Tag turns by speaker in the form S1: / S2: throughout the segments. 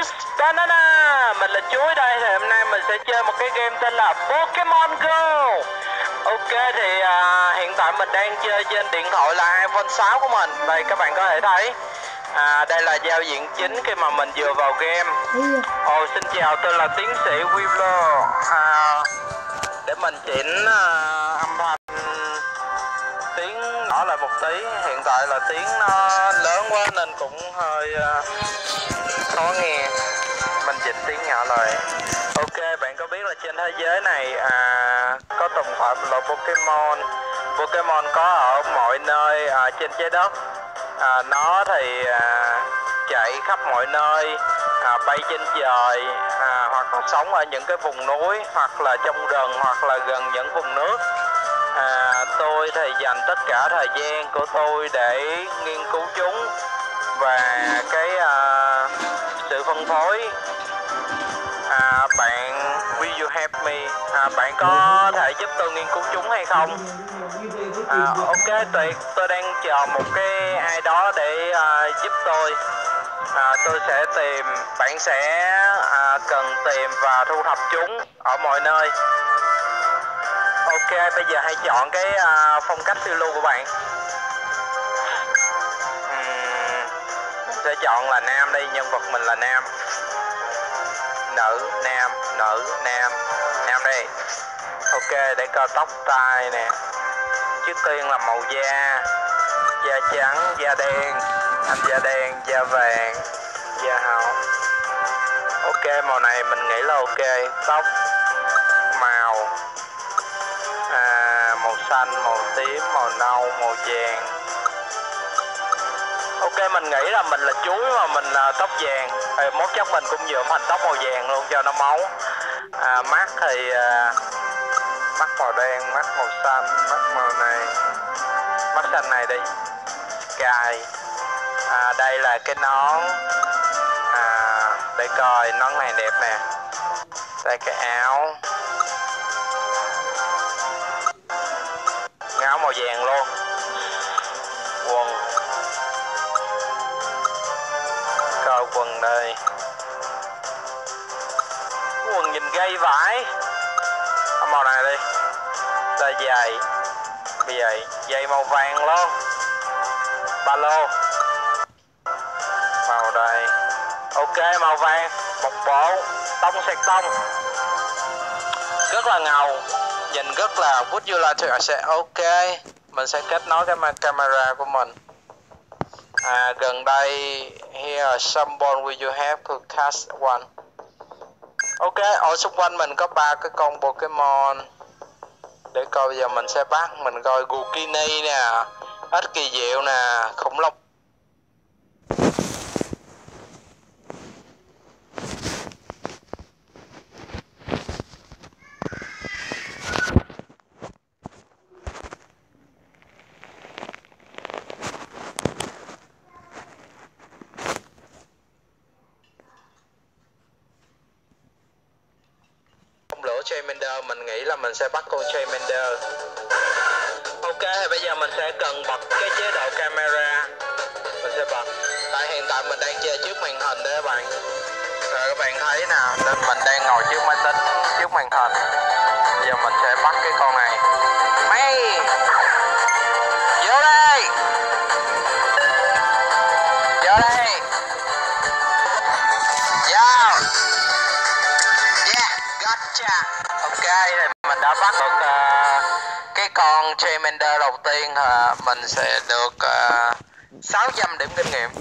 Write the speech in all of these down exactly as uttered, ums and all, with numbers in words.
S1: Yes, ta-da-da. Mình là Chuối đây, thì hôm nay mình sẽ chơi một cái game tên là Pokemon Go. Ok, thì à, hiện tại mình đang chơi trên điện thoại là iPhone sáu của mình. Đây các bạn có thể thấy, à, đây là giao diện chính khi mà mình vừa vào game. Ồ, xin chào, tôi là tiến sĩ Weevil. à, Để mình chỉnh à, âm thanh tiếng nhỏ lại một tí. Hiện tại là tiếng nó lớn quá nên cũng hơi uh, khó nghe. Mình dịch tiếng nhỏ lại. Ok, bạn có biết là trên thế giới này à, có tồn tại một loại Pokemon. Pokemon có ở mọi nơi à, trên trái đất. à, Nó thì à, chạy khắp mọi nơi, à, bay trên trời, à, hoặc là sống ở những cái vùng núi, hoặc là trong rừng, hoặc là gần những vùng nước. À, tôi thì dành tất cả thời gian của tôi để nghiên cứu chúng và cái à, sự phân phối. à, Bạn, will you help me? À, bạn có thể giúp tôi nghiên cứu chúng hay không? À, ok, tuyệt. Tôi đang chờ một cái ai đó để à, giúp tôi. à, Tôi sẽ tìm. Bạn sẽ à, cần tìm và thu thập chúng ở mọi nơi. Ok, bây giờ hãy chọn cái uh, phong cách phiêu lưu của bạn. uhm, Mình sẽ chọn là nam đi, nhân vật mình là nam. Nữ, nam, nữ, nam. Nam đi. Ok, để coi tóc tai nè. Trước tiên là màu da. Da trắng, da đen. Anh da đen, da vàng, da hồng. Ok, màu này mình nghĩ là ok. Tóc, màu À, màu xanh, màu tím, màu nâu, màu vàng. Ok, mình nghĩ là mình là Chuối mà mình là tóc vàng. Thì mốt chắc mình cũng nhuộm thành tóc màu vàng luôn cho nó máu. à, Mắt thì à, mắt màu đen, mắt màu xanh, mắt màu này. Mắt xanh này đi. Cài. à, Đây là cái nón. à, Để coi, nón này đẹp nè. Đây cái áo. Áo màu vàng luôn. Quần. Coi quần đây. Quần nhìn gay vãi. Ở màu này đi. Đây giày. Bây giờ giày màu vàng luôn. Ba lô. Màu đây. Ok, màu vàng. Một bộ tông sẹt tông. Rất là ngầu. Nhìn rất là would you like to say ok. Mình sẽ kết nối cái camera của mình. À, gần đây here someone will you have to catch one. Ok, ở xung quanh mình có ba cái con Pokemon. Để coi bây giờ mình sẽ bắt. Mình coi Gukini nè, ếch kỳ diệu nè, khủng long. Charmander, mình nghĩ là mình sẽ bắt con Charmander. Ok, thì bây giờ mình sẽ cần bật cái chế độ camera. Mình sẽ bật. Tại hiện tại mình đang chơi trước màn hình đấy các bạn. Rồi các bạn thấy nè, nên mình đang ngồi trước máy tính, trước màn hình. Bây giờ mình sẽ bắt cái con này. Mày vô đây. Vô đây. Vô. Yeah, gotcha. Ok, thì mình đã bắt được uh, cái con Charmander đầu tiên. uh, Mình sẽ được uh, sáu trăm điểm kinh nghiệm.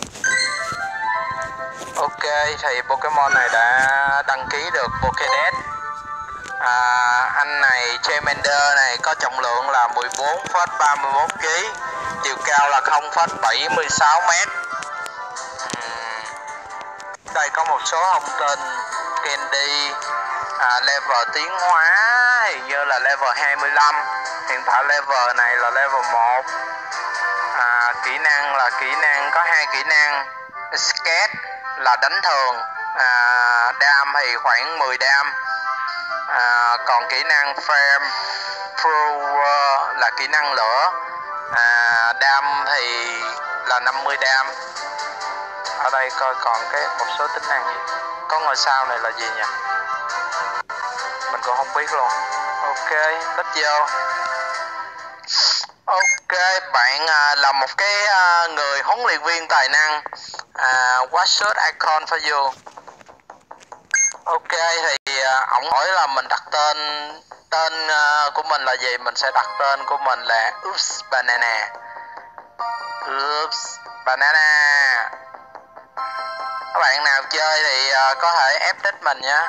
S1: Ok, thì Pokemon này đã đăng ký được Pokédex. à, Anh này Charmander này có trọng lượng là mười bốn phẩy ba mươi mốt ki lô gam, chiều cao là không phẩy bảy mươi sáu mét. uhm. Đây có một số thông tin. Candy à, level tiến hóa hình như là level hai mươi lăm. Hiện tại level này là level một. à, Kỹ năng là kỹ năng có hai kỹ năng. Skate là đánh thường, à, đam thì khoảng mười đam. à, Còn kỹ năng Flame Thrower là kỹ năng lửa, à, đam thì là năm mươi đam. Ở đây coi còn cái một số tính năng gì. có ngôi sao này là gì nhỉ? Mình cũng không biết luôn. Ok, let's vô. Ok, bạn à, là một cái à, người huấn luyện viên tài năng. À, what should icon for you? Ok, thì à, ổng hỏi là mình đặt tên tên à, của mình là gì? Mình sẽ đặt tên của mình là Oops Banana. Oops Banana. Các bạn nào chơi thì uh, có thể ép đích mình nhé.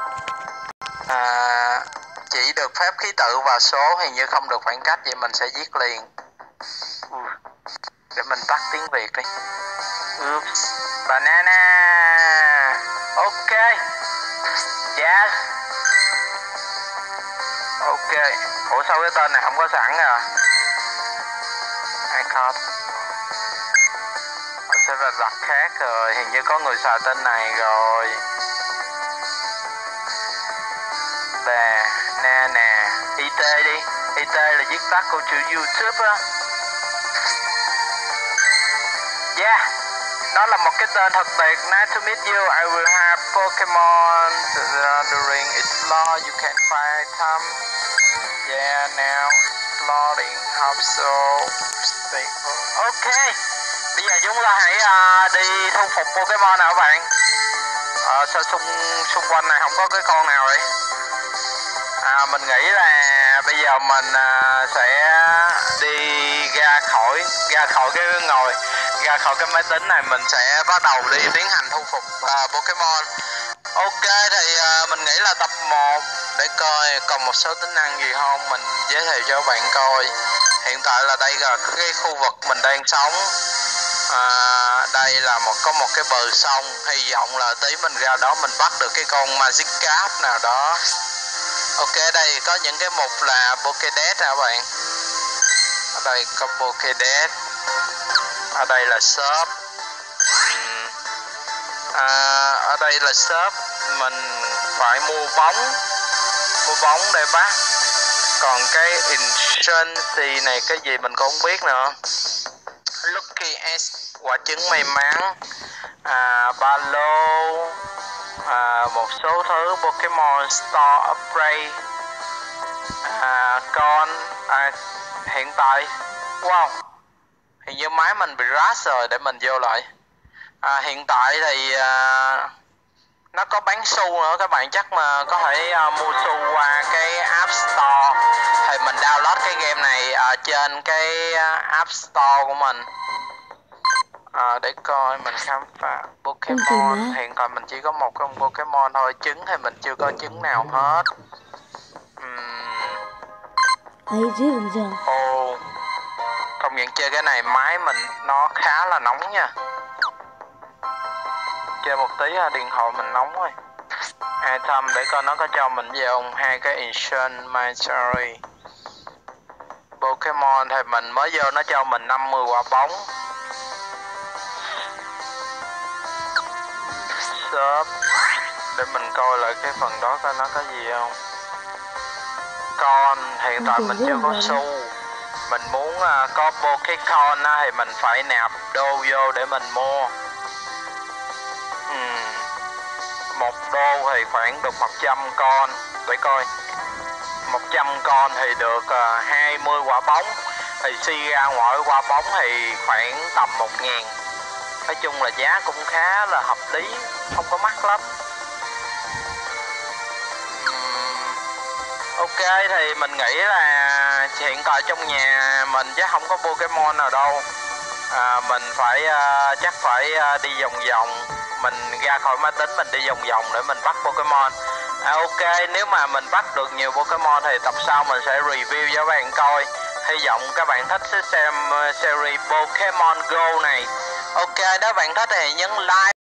S1: À, chỉ được phép ký tự và số, hình như không được khoảng cách, vậy mình sẽ viết liền. Để mình tắt tiếng Việt đi. Oops Banana. Ok. Yes. Ok. Ủa sao cái tên này không có sẵn à? Icon sẽ là đặt khác rồi, hình như có người xài tên này rồi. Bè nè nè i tê đi. i tê là viết tắt của chữ YouTube á. Yeah, nó là một cái tên thật tuyệt. Nice to meet you. I will have Pokemon during explore. You can find them. Yeah, now exploring hope so. Ok, bây giờ chúng ta hãy uh, đi thu phục Pokemon nào các bạn. À, sao xung xung quanh này không có cái con nào vậy? À, mình nghĩ là bây giờ mình uh, sẽ đi ra khỏi ra khỏi cái ngồi ra khỏi cái máy tính này, mình sẽ bắt đầu đi tiến hành thu phục uh, Pokemon. Ok, thì uh, mình nghĩ là tập một để coi còn một số tính năng gì không, mình giới thiệu cho các bạn coi. Hiện tại là đây là cái khu vực mình đang sống. À, đây là một có một cái bờ sông, hy vọng là tí mình ra đó mình bắt được cái con Magikarp nào đó. Ok, đây có những cái mục là Pokédex nè các bạn. Ở đây có Pokédex. Ở đây là shop. À, ở đây là shop, mình phải mua bóng mua bóng để bắt. Còn cái insurance này cái gì mình cũng không biết nữa. Lucky S, quả trứng may mắn, à, ba lô, à, một số thứ Pokemon Store Upgrade, à, con, à, hiện tại, wow, hình như máy mình bị crash rồi, để mình vô lại. À, hiện tại thì à, nó có bán xu nữa các bạn, chắc mà có thể uh, mua xu qua cái App Store, thì mình download cái game này ở uh, trên cái uh, App Store của mình. À, để coi mình khám phá Pokemon. Hiện tại mình chỉ có một con Pokemon thôi, trứng thì mình chưa có trứng nào hết. uhm. Ồ, công nhận chơi cái này máy mình nó khá là nóng nha. Chơi một tí điện thoại mình nóng rồi. Item để coi nó có cho mình gì không. Hai cái Ancient Mastery Pokemon thì mình mới vô nó cho mình năm mươi quả bóng. Shop để mình coi lại cái phần đó coi nó có gì không. Con hiện tại mình chưa có xu. Mình muốn uh, có Pokecon uh, thì mình phải nạp đô vô để mình mua. uhm. Một đô thì khoảng được một trăm con. Để coi, một trăm con thì được uh, hai mươi quả bóng. Thì suy ra mỗi quả bóng thì khoảng tầm một ngàn. Nói chung là giá cũng khá là hợp lý, không có mắc lắm. uhm. Ok, thì mình nghĩ là hiện tại trong nhà mình chắc không có Pokemon nào đâu. à, Mình phải uh, chắc phải uh, đi vòng vòng. Mình ra khỏi máy tính mình đi vòng vòng để mình bắt Pokemon. à, Ok, nếu mà mình bắt được nhiều Pokemon thì tập sau mình sẽ review cho các bạn coi. Hy vọng các bạn thích xem series Pokemon Go này. Ok, nếu bạn thích thì nhấn like